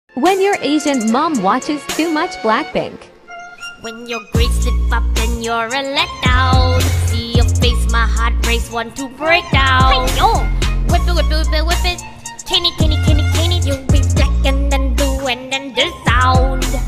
When your Asian mom watches too much Blackpink. When your grades slip up and you're a letdown. See your face, my heart race, want to break down. Hey yo, whip it, whip it, whip it, whip it. Can it,